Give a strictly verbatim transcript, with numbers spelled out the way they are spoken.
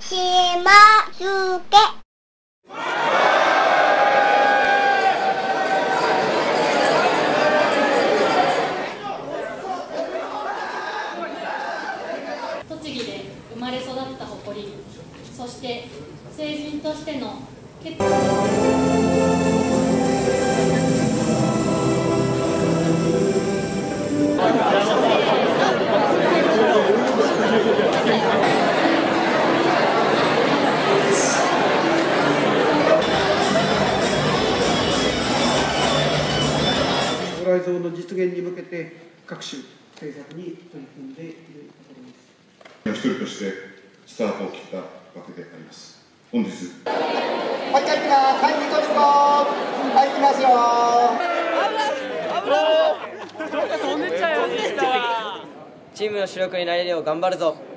しますけ。 栃木で生まれ育った誇り、そして成人としての決意。 将来像の実現に向けて各種政策に取り組んでいるところです。 一人としてスタートを切ったわけであります。本日。 もう一回いきます。はい、ニコニコ。はい、いきますよ。 チームの主力になれるよう頑張るぞ。